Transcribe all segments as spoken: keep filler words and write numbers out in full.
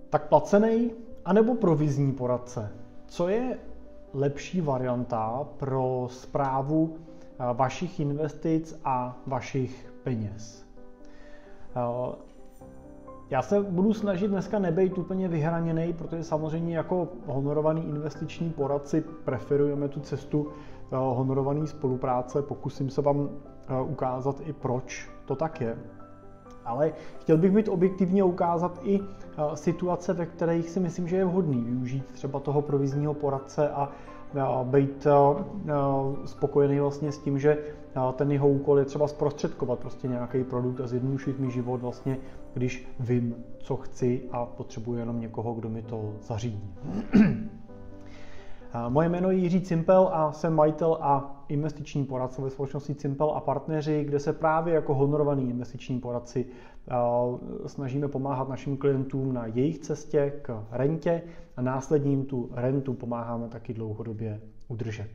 Tak placený anebo provizní poradce? Co je lepší varianta pro správu vašich investic a vašich peněz? Já se budu snažit dneska nebejt úplně vyhraněný, protože samozřejmě jako honorovaný investiční poradci preferujeme tu cestu honorované spolupráce. Pokusím se vám ukázat i proč to tak je. Ale chtěl bych být objektivně ukázat i situace, ve kterých si myslím, že je vhodný využít třeba toho provizního poradce a být spokojený vlastně s tím, že ten jeho úkol je třeba zprostředkovat prostě nějaký produkt a zjednodušit mi život vlastně, když vím, co chci a potřebuji jenom někoho, kdo mi to zařídí. Moje jméno je Jiří Cimpel a jsem majitel a investiční poradce ve společnosti Cimpel a partneři, kde se právě jako honorovaný investiční poradci snažíme pomáhat našim klientům na jejich cestě k rentě a následně jim tu rentu pomáháme taky dlouhodobě udržet.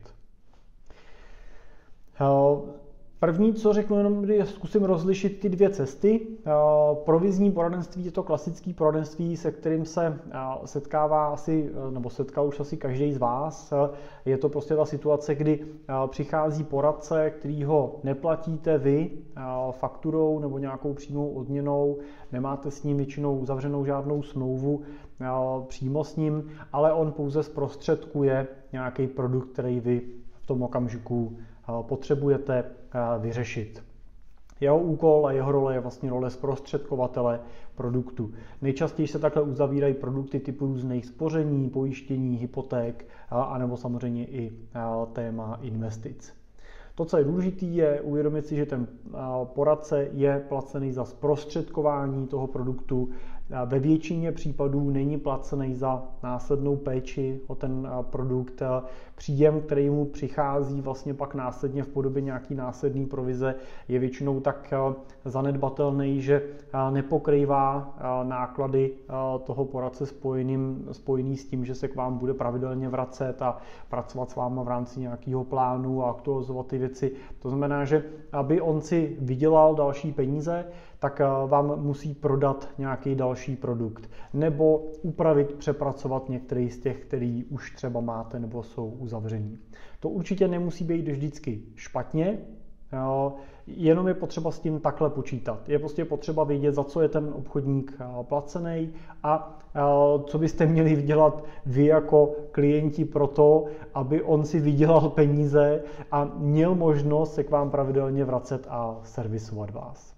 První, co řeknu, jenom kdy zkusím rozlišit ty dvě cesty. Provizní poradenství je to klasické poradenství, se kterým se setkává asi, nebo setkal už asi každý z vás. Je to prostě ta situace, kdy přichází poradce, který ho neplatíte vy fakturou nebo nějakou přímou odměnou, nemáte s ním většinou uzavřenou žádnou smlouvu přímo s ním, ale on pouze zprostředkuje nějaký produkt, který vy v tom okamžiku potřebujete vyřešit. Jeho úkol a jeho role je vlastně role zprostředkovatele produktu. Nejčastěji se takhle uzavírají produkty typu různých spoření, pojištění, hypoték, anebo samozřejmě i téma investic. To, co je důležité, je uvědomit si, že ten poradce je placený za zprostředkování toho produktu. Ve většině případů není placený za následnou péči o ten produkt. Příjem, který mu přichází vlastně pak následně v podobě nějaký následný provize, je většinou tak zanedbatelný, že nepokrývá náklady toho poradce spojeným, spojený s tím, že se k vám bude pravidelně vracet a pracovat s váma v rámci nějakého plánu a aktualizovat ty věci. To znamená, že aby on si vydělal další peníze, tak vám musí prodat nějaký další produkt nebo upravit, přepracovat některý z těch, který už třeba máte nebo jsou uzavření. To určitě nemusí být vždycky špatně, jenom je potřeba s tím takhle počítat. Je prostě potřeba vědět, za co je ten obchodník placený a co byste měli vydělat vy jako klienti pro to, aby on si vydělal peníze a měl možnost se k vám pravidelně vracet a servisovat vás.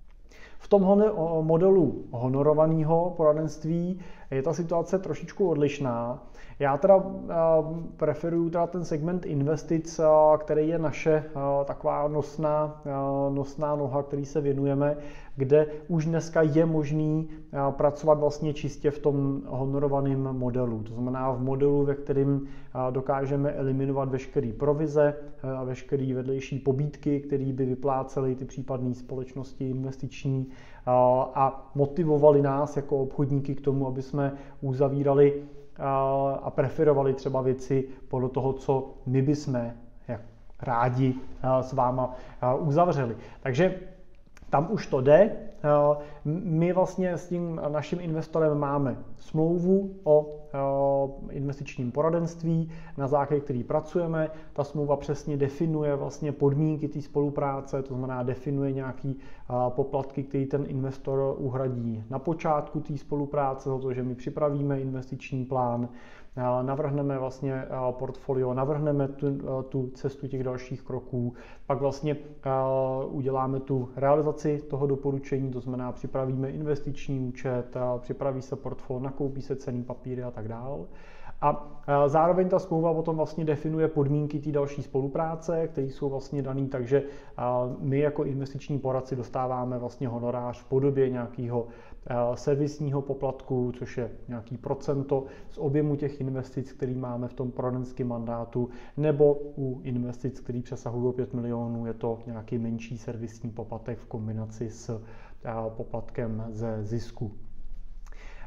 V tom modelu honorovaného poradenství je ta situace trošičku odlišná. Já teda preferuju teda ten segment investic, který je naše taková nosná, nosná noha, který se věnujeme, kde už dneska je možný pracovat vlastně čistě v tom honorovaném modelu. To znamená v modelu, ve kterém dokážeme eliminovat veškeré provize a veškeré vedlejší pobídky, které by vyplácely ty případné společnosti investiční a motivovali nás jako obchodníky k tomu, aby jsme uzavírali a preferovali třeba věci podle toho, co my bychom rádi s váma uzavřeli. Takže tam už to jde. My vlastně s tím naším investorem máme smlouvu o investičním poradenství, na základě který pracujeme. Ta smlouva přesně definuje vlastně podmínky té spolupráce, to znamená definuje nějaký poplatky, který ten investor uhradí na počátku té spolupráce, za to, že my připravíme investiční plán, navrhneme vlastně portfolio, navrhneme tu, tu cestu těch dalších kroků, pak vlastně uděláme tu realizaci toho doporučení, to znamená připravíme investiční účet, připraví se portfolio, nakoupí se cenný papíry a tak dále. A zároveň ta smlouva potom vlastně definuje podmínky té další spolupráce, které jsou vlastně dané, takže my jako investiční poradci dostáváme vlastně honorář v podobě nějakého servisního poplatku, což je nějaký procento z objemu těch investic, který máme v tom poradenském mandátu, nebo u investic, které přesahují pět milionů, je to nějaký menší servisní poplatek v kombinaci s poplatkem ze zisku.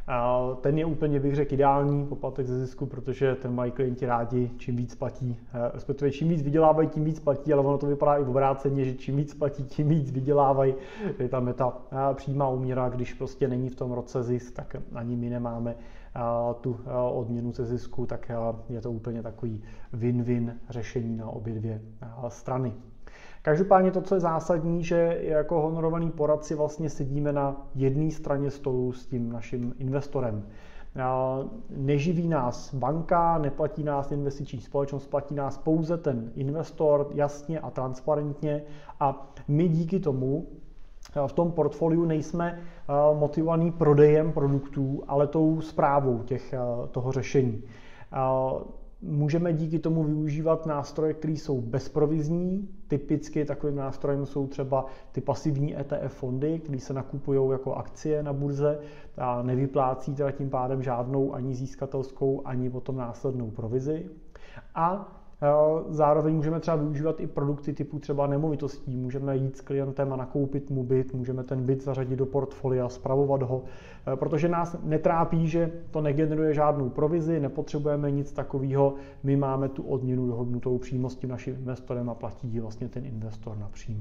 Ten je úplně, bych řekl, ideální poplatek ze zisku, protože ten mají klienti rádi, čím víc platí, respektive čím víc vydělávají, tím víc platí, ale ono to vypadá i obráceně, že čím víc platí, tím víc vydělávají. Tam je ta přímá úměra, když prostě není v tom roce zisk, tak ani my nemáme tu odměnu ze zisku, tak je to úplně takový win-win řešení na obě dvě strany. Každopádně to, co je zásadní, že jako honorovaný poradci vlastně sedíme na jedné straně stolu s tím naším investorem. Neživí nás banka, neplatí nás investiční společnost, platí nás pouze ten investor jasně a transparentně a my díky tomu v tom portfoliu nejsme motivovaní prodejem produktů, ale tou správou těch, toho řešení. Můžeme díky tomu využívat nástroje, které jsou bezprovizní. Typicky takovým nástrojem jsou třeba ty pasivní E T F fondy, které se nakupují jako akcie na burze a nevyplácí teda tím pádem žádnou ani získatelskou, ani potom následnou provizi. A zároveň můžeme třeba využívat i produkty typu třeba nemovitostí. Můžeme jít s klientem a nakoupit mu byt, můžeme ten byt zařadit do portfolia, spravovat ho, protože nás netrápí, že to negeneruje žádnou provizi, nepotřebujeme nic takového, my máme tu odměnu dohodnutou přímo s tím naším investorem a platí ji vlastně ten investor napřímo.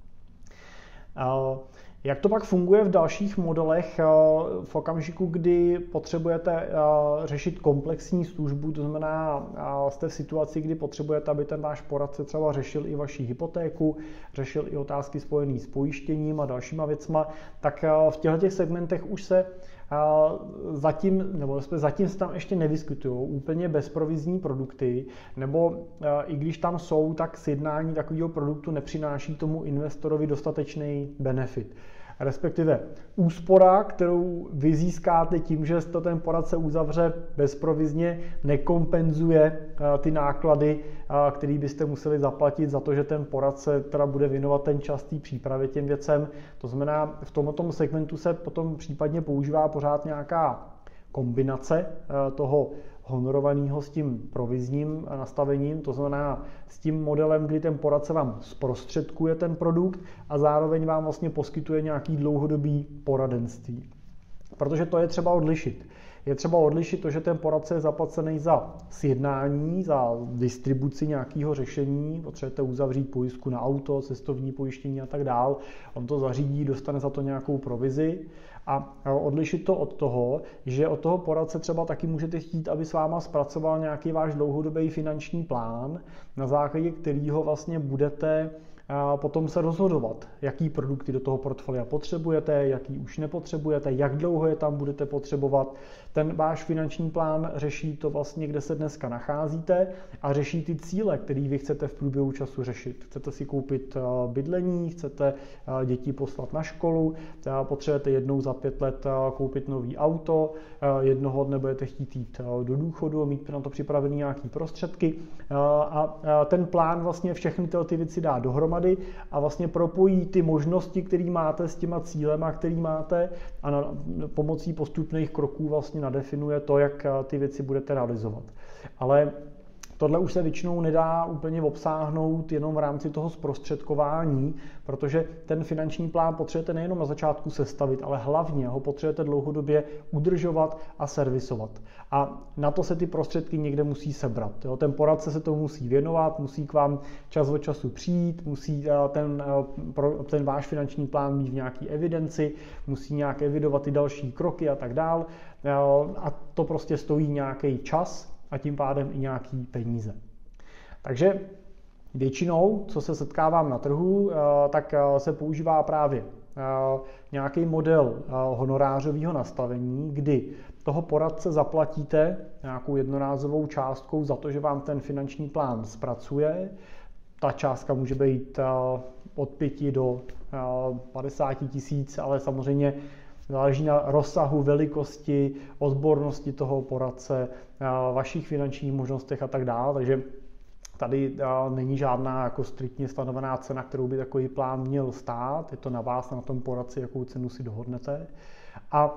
Jak to pak funguje v dalších modelech v okamžiku, kdy potřebujete řešit komplexní službu, to znamená, jste v situaci, kdy potřebujete, aby ten váš poradce třeba řešil i vaši hypotéku, řešil i otázky spojené s pojištěním a dalšíma věcma, tak v těchto segmentech už se zatím, nebo zatím se tam ještě nevyskytují úplně bezprovizní produkty, nebo i když tam jsou, tak sjednání takového produktu nepřináší tomu investorovi dostatečný benefit. Respektive úspora, kterou vy získáte tím, že to ten poradce uzavře bezprovizně, nekompenzuje ty náklady, které byste museli zaplatit za to, že ten poradce teda bude věnovat ten čas té přípravě těm věcem. To znamená, v tomto segmentu se potom případně používá pořád nějaká kombinace toho honorovaného s tím provizním nastavením, to znamená s tím modelem, kdy ten poradce vám zprostředkuje ten produkt a zároveň vám vlastně poskytuje nějaký dlouhodobý poradenství. Protože to je třeba odlišit. Je třeba odlišit to, že ten poradce je zaplacený za sjednání, za distribuci nějakého řešení, potřebujete uzavřít pojistku na auto, cestovní pojištění a tak dál. On to zařídí, dostane za to nějakou provizi. A odlišit to od toho, že od toho poradce třeba taky můžete chtít, aby s váma zpracoval nějaký váš dlouhodobý finanční plán, na základě kterého vlastně budete potom se rozhodovat, jaký produkty do toho portfolia potřebujete, jaký už nepotřebujete, jak dlouho je tam budete potřebovat. Ten váš finanční plán řeší to vlastně, kde se dneska nacházíte a řeší ty cíle, které vy chcete v průběhu času řešit. Chcete si koupit bydlení, chcete děti poslat na školu, potřebujete jednou za pět let koupit nový auto, jednoho dne budete chtít jít do důchodu, mít na to připravené nějaké prostředky a ten plán vlastně všechny ty věci dá dohromady a vlastně propojí ty možnosti, které máte s těma cílema, který máte a na, pomocí postupných kroků vlastně nadefinuje to, jak ty věci budete realizovat. Ale tohle už se většinou nedá úplně obsáhnout jenom v rámci toho zprostředkování, protože ten finanční plán potřebujete nejenom na začátku sestavit, ale hlavně ho potřebujete dlouhodobě udržovat a servisovat. A na to se ty prostředky někde musí sebrat. Jo? Ten poradce se tomu musí věnovat, musí k vám čas od času přijít, musí ten, ten váš finanční plán mít v nějaké evidenci, musí nějak evidovat ty další kroky a tak dál. A to prostě stojí nějaký čas a tím pádem i nějaký peníze. Takže většinou, co se setkávám na trhu, tak se používá právě nějaký model honorářového nastavení, kdy toho poradce zaplatíte nějakou jednorázovou částkou za to, že vám ten finanční plán zpracuje. Ta částka může být od pěti do padesáti tisíc, ale samozřejmě záleží na rozsahu, velikosti, odbornosti toho poradce, vašich finančních možnostech a tak dále. Takže tady není žádná jako striktně stanovená cena, kterou by takový plán měl stát. Je to na vás, na tom poradci, jakou cenu si dohodnete. A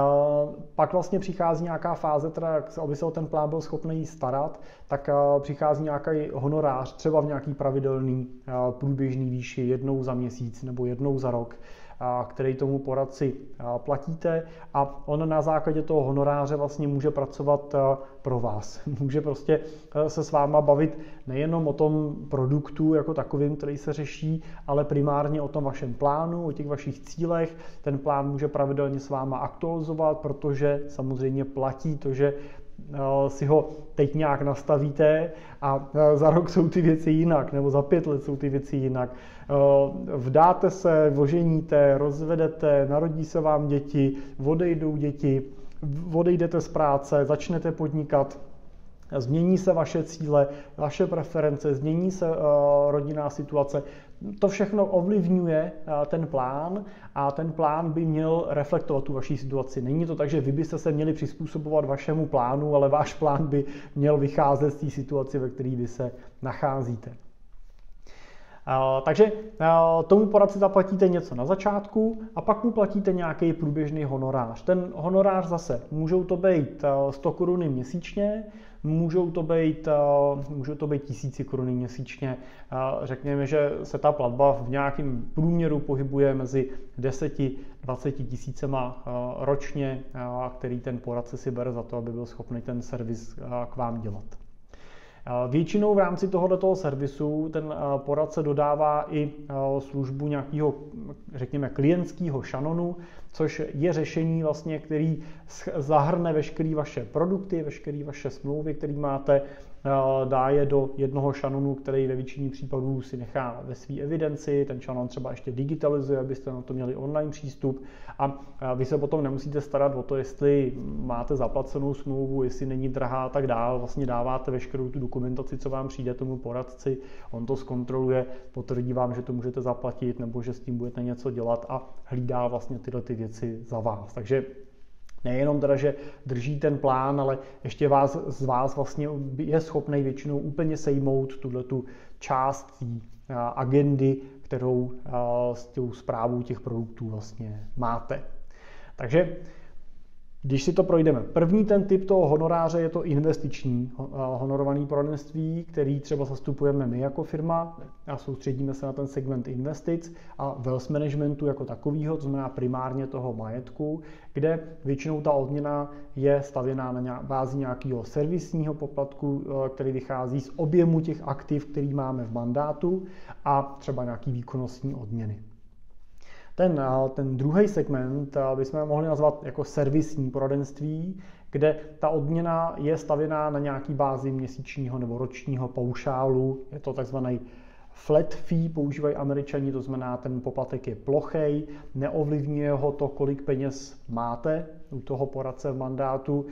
pak vlastně přichází nějaká fáze, teda, aby se o ten plán byl schopný starat, tak přichází nějaký honorář, třeba v nějaký pravidelný průběžný výši jednou za měsíc nebo jednou za rok, který tomu poradci platíte, a on na základě toho honoráře vlastně může pracovat pro vás. Může prostě se s váma bavit nejenom o tom produktu jako takovým, který se řeší, ale primárně o tom vašem plánu, o těch vašich cílech. Ten plán může pravidelně s váma aktualizovat, protože samozřejmě platí to, že si ho teď nějak nastavíte a za rok jsou ty věci jinak, nebo za pět let jsou ty věci jinak. Vdáte se, oženíte, rozvedete, narodí se vám děti, odejdou děti, odejdete z práce, začnete podnikat, změní se vaše cíle, vaše preference, změní se rodinná situace. To všechno ovlivňuje ten plán a ten plán by měl reflektovat tu vaši situaci. Není to tak, že vy byste se měli přizpůsobovat vašemu plánu, ale váš plán by měl vycházet z té situace, ve které vy se nacházíte. Takže tomu poradci zaplatíte něco na začátku a pak mu platíte nějaký průběžný honorář. Ten honorář zase můžou to být sto koruny měsíčně, můžou to být, můžou to být tisíci koruny měsíčně. Řekněme, že se ta platba v nějakém průměru pohybuje mezi deseti až dvaceti tisícema ročně, který ten poradce si bere za to, aby byl schopný ten servis k vám dělat. Většinou v rámci tohoto servisu ten poradce dodává i službu nějakého, řekněme, klientského šanonu, což je řešení vlastně, který zahrne veškeré vaše produkty, veškeré vaše smlouvy, které máte, dá je do jednoho šanonu, který ve většině případů si nechá ve své evidenci. Ten šanon třeba ještě digitalizuje, abyste na to měli online přístup, a vy se potom nemusíte starat o to, jestli máte zaplacenou smlouvu, jestli není drahá a tak dál. Vlastně dáváte veškerou tu dokumentaci, co vám přijde tomu poradci, on to zkontroluje, potvrdí vám, že to můžete zaplatit nebo že s tím budete něco dělat a hlídá vlastně tyhle ty věci za vás. Takže nejenom teda, že drží ten plán, ale ještě vás, z vás vlastně je schopný většinou úplně sejmout tuhletu část té agendy, kterou s tou správou těch produktů vlastně máte. Takže když si to projdeme, první ten typ toho honoráře je to investiční honorované poradenství, který třeba zastupujeme my jako firma a soustředíme se na ten segment investic a wealth managementu jako takového, to znamená primárně toho majetku, kde většinou ta odměna je stavěná na bázi nějakého servisního poplatku, který vychází z objemu těch aktiv, který máme v mandátu, a třeba nějaký výkonnostní odměny. Ten, ten druhý segment bychom mohli nazvat jako servisní poradenství, kde ta odměna je stavěná na nějaký bázi měsíčního nebo ročního paušálu. Je to takzvaný flat fee, používají Američani, to znamená, ten poplatek je plochej, neovlivňuje ho to, kolik peněz máte u toho poradce v mandátu,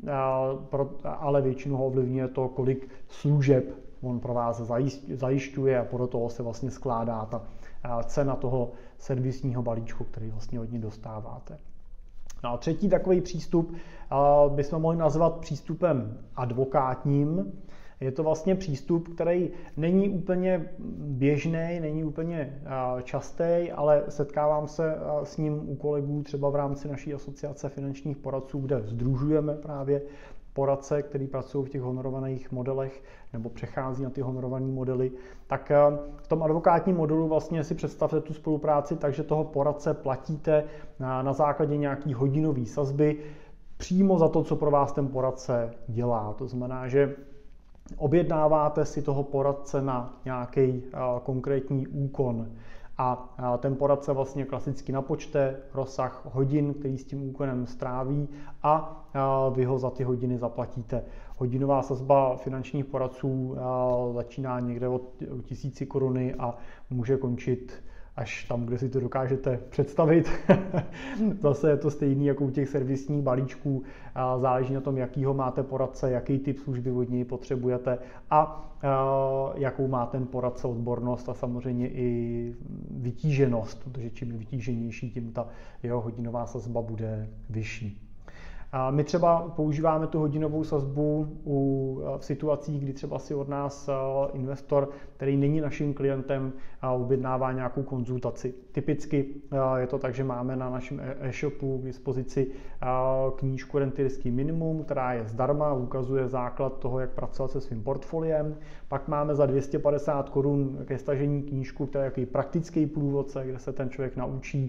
ale většinou ho ovlivňuje to, kolik služeb on pro vás zajišťuje, a podle toho se vlastně skládá ta cena toho servisního balíčku, který vlastně od ní dostáváte. No a třetí takový přístup bychom mohli nazvat přístupem advokátním. Je to vlastně přístup, který není úplně běžný, není úplně častý, ale setkávám se s ním u kolegů třeba v rámci naší asociace finančních poradců, kde sdružujeme právě poradce, který pracují v těch honorovaných modelech nebo přechází na ty honorované modely. Tak v tom advokátním modelu vlastně si představte tu spolupráci, takže toho poradce platíte na, na základě nějaký hodinové sazby přímo za to, co pro vás ten poradce dělá. To znamená, že objednáváte si toho poradce na nějaký konkrétní úkon a ten poradce vlastně klasicky napočte rozsah hodin, který s tím úkonem stráví, a vy ho za ty hodiny zaplatíte. Hodinová sazba finančních poradců začíná někde od tisíci koruny a může končit až tam, kde si to dokážete představit. Zase je to stejný jako u těch servisních balíčků. Záleží na tom, jakýho máte poradce, jaký typ služby od něj potřebujete a jakou má ten poradce odbornost a samozřejmě i vytíženost, protože čím je vytíženější, tím ta jeho hodinová sazba bude vyšší. My třeba používáme tu hodinovou sazbu u, v situacích, kdy třeba si od nás investor, který není naším klientem, objednává nějakou konzultaci. Typicky je to tak, že máme na našem e-shopu k dispozici knížku Rentierský minimum, která je zdarma, ukazuje základ toho, jak pracovat se svým portfoliem. Pak máme za dvě stě padesát korun ke stažení knížku, která je jaký praktický průvodce, kde se ten člověk naučí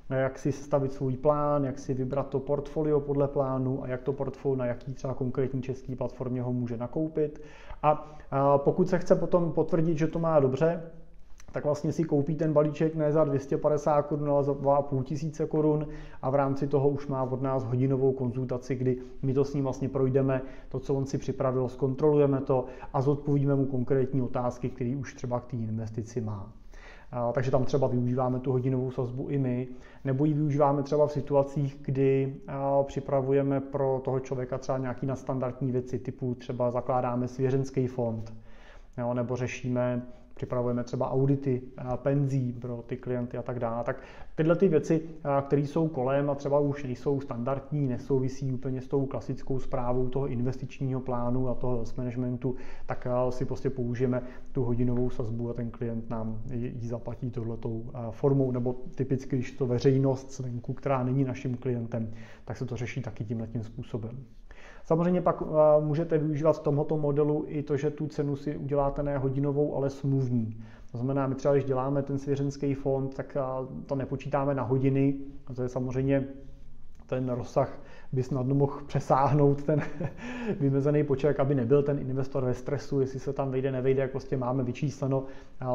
jak si sestavit svůj plán, jak si vybrat to portfolio podle plánu a jak to portfolio na jaký třeba konkrétní české platformě ho může nakoupit. A pokud se chce potom potvrdit, že to má dobře, tak vlastně si koupí ten balíček ne za dvě stě padesát korun, ale za dva a půl tisíce korun a v rámci toho už má od nás hodinovou konzultaci, kdy my to s ním vlastně projdeme, to, co on si připravil, zkontrolujeme to a zodpovíme mu konkrétní otázky, které už třeba k té investici má. Takže tam třeba využíváme tu hodinovou sazbu i my, nebo ji využíváme třeba v situacích, kdy připravujeme pro toho člověka třeba nějaký nadstandardní věci, typu třeba zakládáme svěřenský fond, jo, nebo řešíme, připravujeme třeba audity penzí pro ty klienty a tak dále. Tak tyhle ty věci, které jsou kolem a třeba už nejsou standardní, nesouvisí úplně s tou klasickou správou toho investičního plánu a toho wealth managementu, tak si prostě použijeme tu hodinovou sazbu a ten klient nám ji zaplatí touhletou formou, nebo typicky, když to veřejnost zvenku, která není naším klientem, tak se to řeší taky tímhletím způsobem. Samozřejmě pak můžete využívat v tomto modelu i to, že tu cenu si uděláte ne hodinovou, ale smluvní. To znamená, my třeba, když děláme ten svěřenský fond, tak to nepočítáme na hodiny. A to je samozřejmě ten rozsah by snadno mohl přesáhnout ten vymezený počet, aby nebyl ten investor ve stresu, jestli se tam vejde, nevejde, jak prostě máme vyčísleno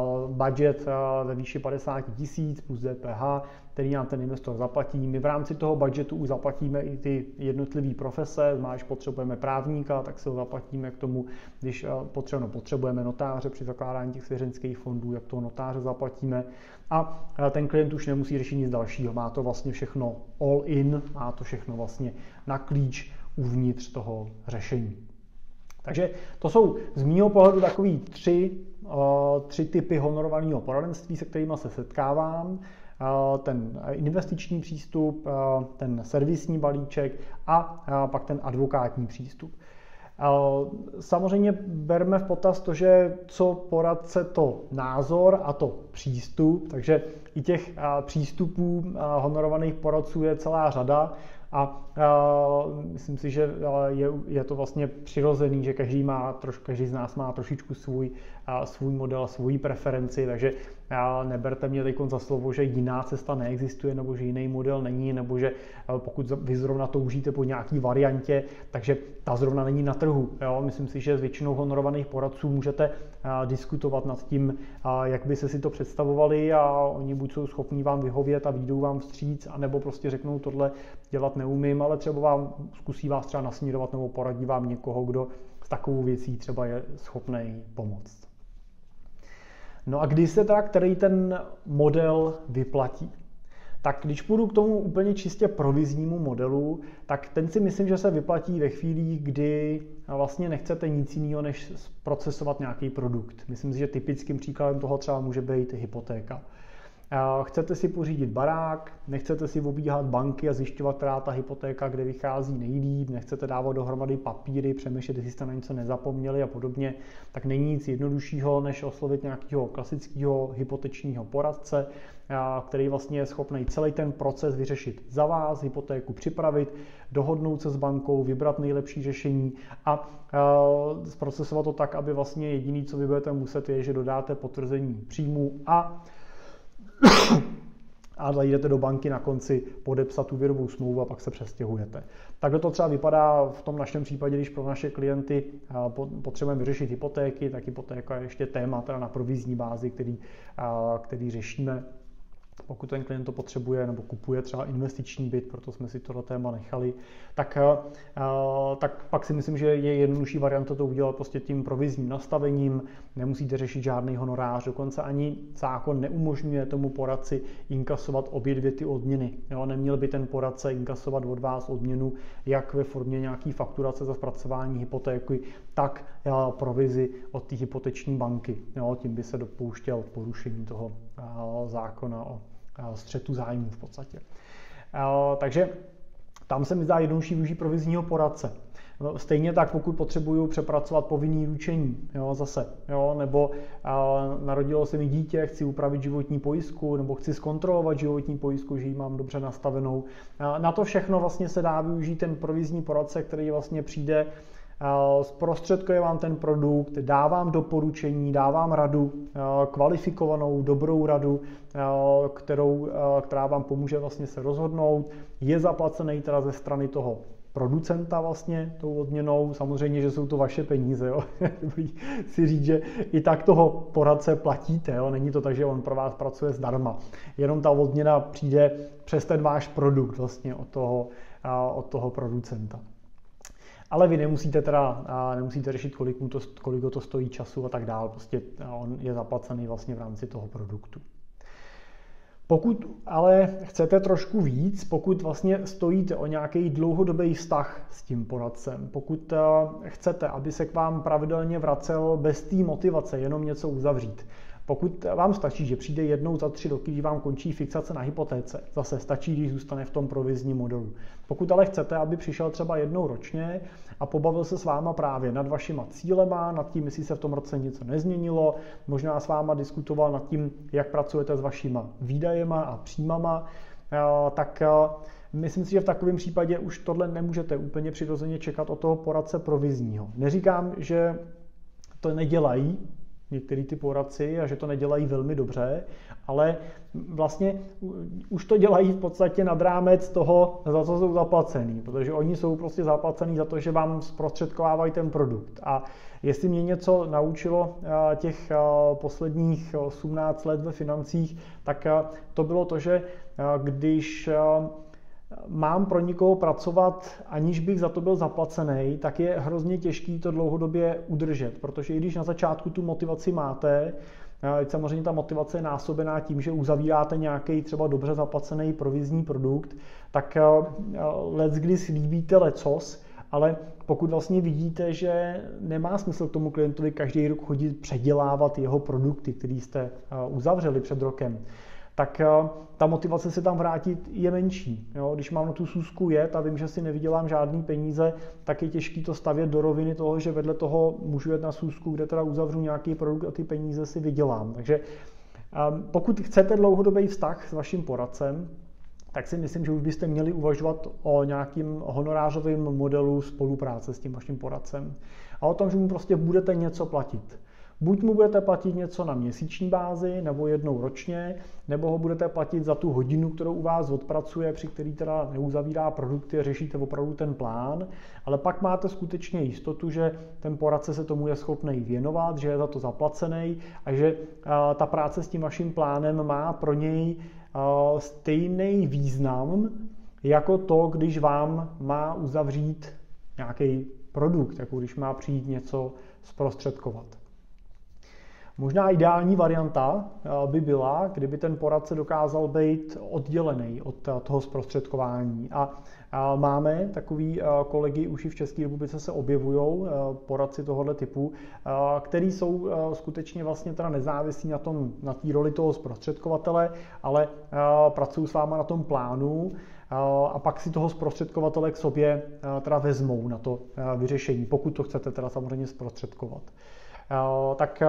budget ve výši padesát tisíc plus D P H, který nám ten investor zaplatí. My v rámci toho budgetu už zaplatíme i ty jednotlivé profese, když potřebujeme právníka, tak se ho zaplatíme k tomu, když potřebujeme, potřebujeme notáře při zakládání těch svěřenských fondů, jak toho notáře zaplatíme. A ten klient už nemusí řešit nic dalšího, má to vlastně všechno all in, má to všechno vlastně na klíč uvnitř toho řešení. Takže to jsou z mýho pohledu takový tři, tři typy honorovaného poradenství, se kterými se setkávám. Ten investiční přístup, ten servisní balíček a pak ten advokátní přístup. Samozřejmě berme v potaz to, že co poradce, to názor a to přístup, takže i těch přístupů honorovaných poradců je celá řada a myslím si, že je, je to vlastně přirozený, že každý, má troš, každý z nás má trošičku svůj, svůj model, svůj preferenci, takže neberte mě teď za slovo, že jiná cesta neexistuje, nebo že jiný model není, nebo že pokud vy zrovna toužíte po nějaký variantě, takže ta zrovna není na trhu. Jo? Myslím si, že s většinou honorovaných poradců můžete diskutovat nad tím, jak by se si to představovali a oni buď jsou schopní vám vyhovět a výjdou vám vstříc, anebo prostě řeknou, tohle dělat neumím, ale třeba vám zkusí vás třeba nasměrovat nebo poradí vám někoho, kdo s takovou věcí třeba je schopný pomoct. No a když se teda který ten model vyplatí? Tak když půjdu k tomu úplně čistě proviznímu modelu, tak ten si myslím, že se vyplatí ve chvíli, kdy vlastně nechcete nic jiného, než procesovat nějaký produkt. Myslím si, že typickým příkladem toho třeba může být hypotéka. Chcete si pořídit barák, nechcete si obíhat banky a zjišťovat, která ta hypotéka, kde vychází nejlíp, nechcete dávat dohromady papíry, přemýšlet, jestli jste na něco nezapomněli a podobně, tak není nic jednoduššího, než oslovit nějakého klasického hypotečního poradce, který vlastně je schopný celý ten proces vyřešit za vás, hypotéku připravit, dohodnout se s bankou, vybrat nejlepší řešení a zprocesovat to tak, aby vlastně jediný, co vy budete muset, je, že dodáte potvrzení příjmu a a zajdete do banky na konci podepsat úvěrovou smlouvu a pak se přestěhujete. Takhle to třeba vypadá v tom našem případě, když pro naše klienty potřebujeme vyřešit hypotéky, tak hypotéka je ještě téma teda na provizní bázi, který, který řešíme. Pokud ten klient to potřebuje nebo kupuje třeba investiční byt, proto jsme si tohle téma nechali, tak, tak pak si myslím, že je jednodušší varianta to udělat prostě tím provizním nastavením, nemusíte řešit žádný honorář, dokonce ani zákon neumožňuje tomu poradci inkasovat obě dvě ty odměny. Jo, neměl by ten poradce inkasovat od vás odměnu jak ve formě nějaký fakturace za zpracování hypotéky, tak provizi od té hypoteční banky. Jo, tím by se dopouštěl porušení toho zákona o střetu zájmů v podstatě. Takže tam se mi zdá jednodušší využít provizního poradce. Stejně tak, pokud potřebuju přepracovat povinný ručení, jo, zase, jo, nebo a, narodilo se mi dítě, chci upravit životní pojistku, nebo chci zkontrolovat životní pojistku, že ji mám dobře nastavenou. A na to všechno vlastně se dá využít ten provizní poradce, který vlastně přijde zprostředkuje vám ten produkt, dá vám doporučení, dá vám radu, kvalifikovanou, dobrou radu, kterou, která vám pomůže vlastně se rozhodnout, je zaplacený teda ze strany toho producenta vlastně tou odměnou. Samozřejmě, že jsou to vaše peníze. Jo. Dobrý si říct, že i tak toho poradce platíte. Jo. Není to tak, že on pro vás pracuje zdarma. Jenom ta odměna přijde přes ten váš produkt vlastně od toho, od toho producenta. Ale vy nemusíte teda nemusíte řešit, kolik, mu to, kolik ho to stojí času a tak dále. Prostě on je zaplacený vlastně v rámci toho produktu. Pokud ale chcete trošku víc, pokud vlastně stojíte o nějaký dlouhodobý vztah s tím poradcem, pokud chcete, aby se k vám pravidelně vracel bez té motivace jenom něco uzavřít, pokud vám stačí, že přijde jednou za tři roky, když vám končí fixace na hypotéce, zase stačí, když zůstane v tom provizním modelu. Pokud ale chcete, aby přišel třeba jednou ročně a pobavil se s váma právě nad vašima cílema, nad tím, jestli se v tom roce něco nezměnilo, možná s váma diskutoval nad tím, jak pracujete s vašima výdajema a příjmama, tak myslím si, že v takovém případě už tohle nemůžete úplně přirozeně čekat od toho poradce provizního. Neříkám, že to nedělají některý ty poradci a že to nedělají velmi dobře, ale vlastně už to dělají v podstatě nad rámec toho, za co jsou zaplacený, protože oni jsou prostě zaplacený za to, že vám zprostředkovávají ten produkt. A jestli mě něco naučilo těch posledních osmnáct let ve financích, tak to bylo to, že když mám pro někoho pracovat, aniž bych za to byl zaplacený, tak je hrozně těžký to dlouhodobě udržet, protože i když na začátku tu motivaci máte, samozřejmě ta motivace je násobená tím, že uzavíráte nějaký třeba dobře zaplacený provizní produkt, tak leckdy slíbíte lecos, ale pokud vlastně vidíte, že nemá smysl k tomu klientovi každý rok chodit předělávat jeho produkty, který jste uzavřeli před rokem, tak ta motivace se tam vrátit je menší. Jo? Když mám na tu sůzku jet a vím, že si nevydělám žádný peníze, tak je těžké to stavět do roviny toho, že vedle toho můžu jet na sůzku, kde teda uzavřu nějaký produkt a ty peníze si vydělám. Takže pokud chcete dlouhodobý vztah s vaším poradcem, tak si myslím, že už byste měli uvažovat o nějakým honorářovém modelu spolupráce s tím vaším poradcem. A o tom, že mu prostě budete něco platit. Buď mu budete platit něco na měsíční bázi, nebo jednou ročně, nebo ho budete platit za tu hodinu, kterou u vás odpracuje, při který teda neuzavírá produkty a řešíte opravdu ten plán, ale pak máte skutečně jistotu, že ten poradce se tomu je schopný věnovat, že je za to zaplacený a že ta práce s tím vaším plánem má pro něj stejný význam, jako to, když vám má uzavřít nějaký produkt, jako když má přijít něco zprostředkovat. Možná ideální varianta by byla, kdyby ten poradce dokázal být oddělený od toho zprostředkování. A máme takový kolegy, už i v České republice se objevují poradci tohoto typu, který jsou skutečně vlastně teda nezávislí na tom, na té roli toho zprostředkovatele, ale pracují s váma na tom plánu a pak si toho zprostředkovatele k sobě teda vezmou na to vyřešení, pokud to chcete teda samozřejmě zprostředkovat. Tak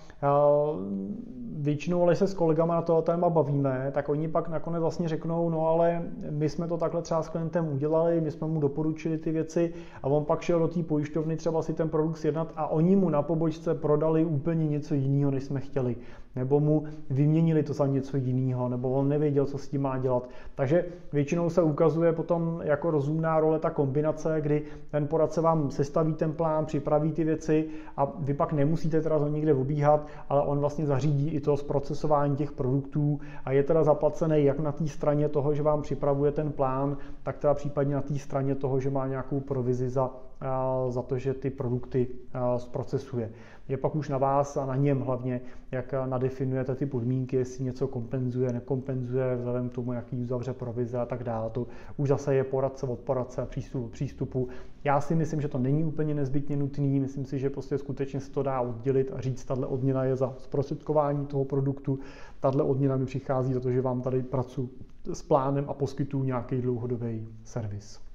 většinou, ale se s kolegama na tohle téma bavíme, tak oni pak nakonec vlastně řeknou, no ale my jsme to takhle třeba s klientem udělali, my jsme mu doporučili ty věci a on pak šel do té pojišťovny třeba si ten produkt sjednat a oni mu na pobočce prodali úplně něco jiného, než jsme chtěli. Nebo mu vyměnili to za něco jiného, nebo on nevěděl, co s tím má dělat. Takže většinou se ukazuje potom jako rozumná role ta kombinace, kdy ten poradce vám sestaví ten plán, připraví ty věci a vy pak nemusíte teda za někde obíhat, ale on vlastně zařídí i to zprocesování těch produktů a je teda zaplacený jak na té straně toho, že vám připravuje ten plán, tak teda případně na té straně toho, že má nějakou provizi za, za to, že ty produkty zprocesuje. Je pak už na vás a na něm hlavně, jak nadefinujete ty podmínky, jestli něco kompenzuje, nekompenzuje, vzhledem k tomu, jaký uzavře provize a tak dále. To už zase je poradce od poradce a přístup, přístupu. Já si myslím, že to není úplně nezbytně nutný, myslím si, že prostě skutečně se to dá oddělit a říct, tahle odměna je za zprostředkování toho produktu, tahle odměna mi přichází za to, že vám tady pracuji s plánem a poskytuju nějaký dlouhodobý servis.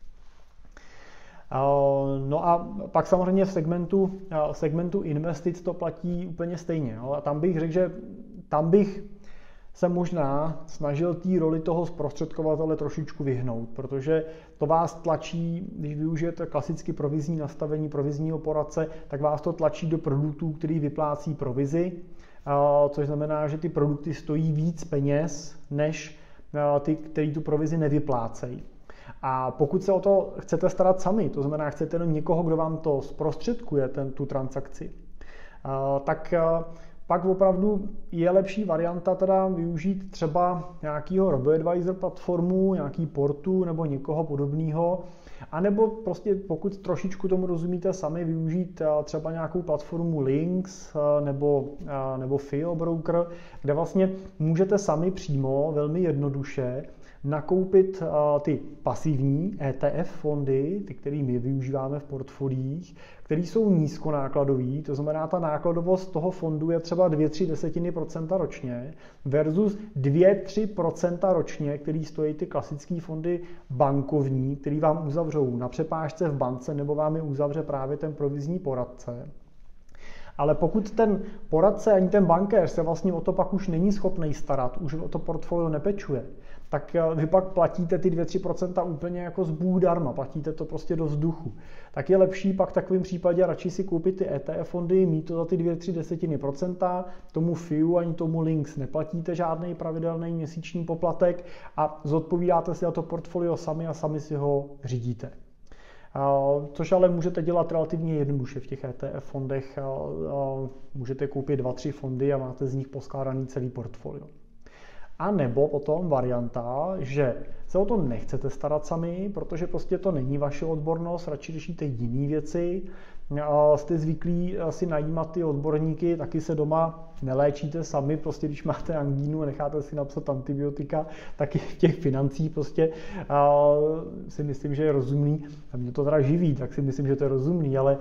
No a pak samozřejmě v segmentu, segmentu investic to platí úplně stejně. A tam bych řekl, že tam bych se možná snažil té roli toho zprostředkovatele trošičku vyhnout, protože to vás tlačí, když využijete klasicky provizní nastavení provizního poradce, tak vás to tlačí do produktů, který vyplácí provizi, což znamená, že ty produkty stojí víc peněz, než ty, který tu provizi nevyplácejí. A pokud se o to chcete starat sami, to znamená, chcete jenom někoho, kdo vám to zprostředkuje, ten, tu transakci, tak pak opravdu je lepší varianta teda využít třeba nějakýho RoboAdvisor platformu, nějaký portu nebo někoho podobného, anebo prostě pokud trošičku tomu rozumíte sami, využít třeba nějakou platformu Lynx nebo, nebo Fio Broker, kde vlastně můžete sami přímo velmi jednoduše nakoupit ty pasivní E T F fondy, ty, které my využíváme v portfoliích, které jsou nízkonákladové, to znamená, ta nákladovost toho fondu je třeba dvě až tři desetiny procenta ročně versus dvě až tři procenta ročně, který stojí ty klasické fondy bankovní, který vám uzavřou na přepážce v bance nebo vám je uzavře právě ten provizní poradce. Ale pokud ten poradce ani ten bankéř se vlastně o to pak už není schopný starat, už o to portfolio nepečuje, tak vy pak platíte ty dvě až tři procenta úplně jako z bůh darma, platíte to prostě do vzduchu. Tak je lepší pak v takovém případě radši si koupit ty E T F fondy, mít to za ty dvě až tři desetiny procenta, tomu Fiu ani tomu Lynx neplatíte žádný pravidelný měsíční poplatek a zodpovídáte si za to portfolio sami a sami si ho řídíte. Což ale můžete dělat relativně jednoduše v těch E T F fondech. Můžete koupit dva, tři fondy a máte z nich poskládaný celý portfolio. A nebo potom varianta, že se o to nechcete starat sami, protože prostě to není vaše odbornost, radši řešíte jiné věci. Jste zvyklí si najímat ty odborníky, taky se doma neléčíte sami, prostě když máte angínu a necháte si napsat antibiotika, taky v těch financích prostě si myslím, že je rozumný, a mě to teda živí, tak si myslím, že to je rozumný, ale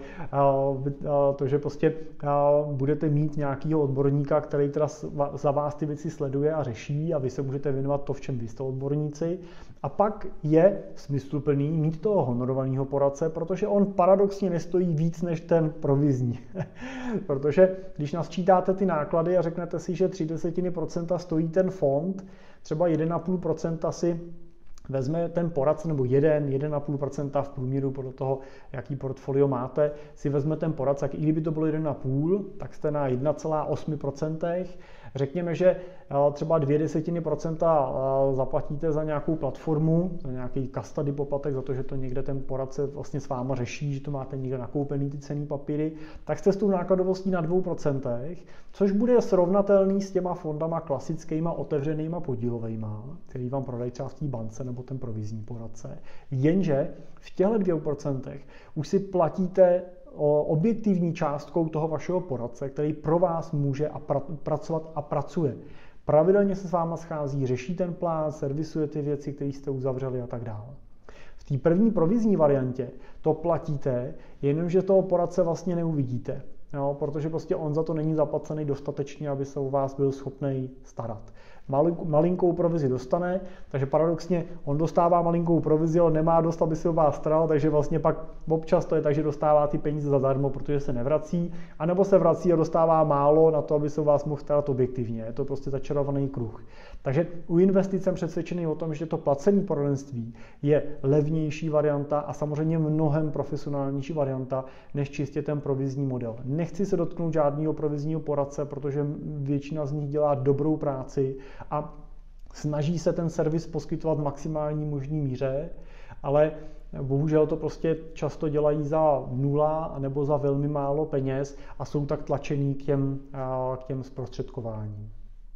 to, že prostě budete mít nějakého odborníka, který teda za vás ty věci sleduje a řeší a vy se můžete věnovat to, v čem vy jste odborníci. A pak je smysluplný mít toho honorovaného poradce, protože on paradoxně nestojí víc než ten provizní. Protože když nasčítáte ty náklady a řeknete si, že tři desetiny procenta stojí ten fond, třeba jedna celá pět procenta si vezme ten poradce, nebo jeden, jedna celá pět procenta v průměru podle toho, jaký portfolio máte, si vezme ten poradce, tak i kdyby to bylo jedna celá pět, tak jste na jedna celá osm procenta. Řekněme, že třeba dvě desetiny procenta zaplatíte za nějakou platformu, za nějaký custody poplatek, za to, že to někde ten poradce vlastně s váma řeší, že to máte někde nakoupený ty cenný papíry, tak jste s tou nákladovostí na dvou procentech, což bude srovnatelný s těma fondama klasickýma otevřenýma podílovejma, který vám prodají třeba v té bance nebo ten provizní poradce. Jenže v těchto dvou procentech už si platíte objektivní částkou toho vašeho poradce, který pro vás může a pra, pracovat a pracuje. Pravidelně se s váma schází, řeší ten plán, servisuje ty věci, které jste uzavřeli a tak dále. V té první provizní variantě to platíte, jenomže toho poradce vlastně neuvidíte, jo, protože prostě on za to není zaplacený dostatečně, aby se o vás byl schopný starat. Malinkou provizi dostane, takže paradoxně on dostává malinkou provizi, ale nemá dost, aby se o vás staral, takže vlastně pak občas to je tak, že dostává ty peníze zadarmo, protože se nevrací, anebo se vrací a dostává málo na to, aby se o vás mohl starat objektivně. Je to prostě začarovaný kruh. Takže u investic jsem přesvědčený o tom, že to placené poradenství je levnější varianta a samozřejmě mnohem profesionálnější varianta než čistě ten provizní model. Nechci se dotknout žádného provizního poradce, protože většina z nich dělá dobrou práci a snaží se ten servis poskytovat v maximální možný míře, ale bohužel to prostě často dělají za nula nebo za velmi málo peněz a jsou tak tlačený k těm, k těm zprostředkováním.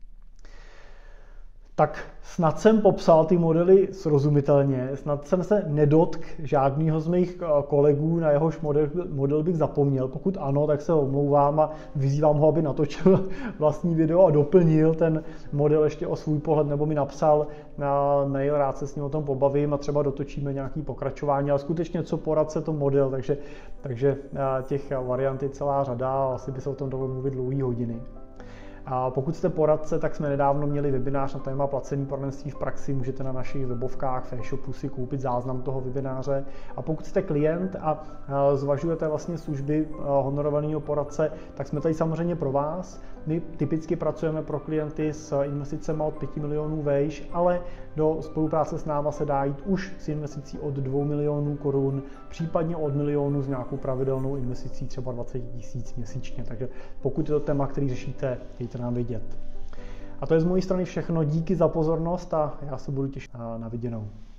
Tak snad jsem popsal ty modely srozumitelně, snad jsem se nedotk žádného z mých kolegů, na jehož model, model bych zapomněl. Pokud ano, tak se omlouvám a vyzývám ho, aby natočil vlastní video a doplnil ten model ještě o svůj pohled, nebo mi napsal na mail, rád se s ním o tom pobavím a třeba dotočíme nějaké pokračování, ale skutečně co poradce to model, takže, takže těch variant je celá řada a asi by se o tom dalo mluvit dlouhé hodiny. A pokud jste poradce, tak jsme nedávno měli webinář na téma placený poradenství v praxi. Můžete na našich webovkách v e-shopu si koupit záznam toho webináře. A pokud jste klient a zvažujete vlastně služby honorovaného poradce, tak jsme tady samozřejmě pro vás. My typicky pracujeme pro klienty s investicemi od pěti milionů vejš, ale do spolupráce s náma se dá jít už s investicí od dvou milionů korun, případně od milionu s nějakou pravidelnou investicí třeba dvacet tisíc měsíčně. Takže pokud je to téma, který řešíte, dejte nám vědět. A to je z mojí strany všechno. Díky za pozornost a já se budu těšit na viděnou.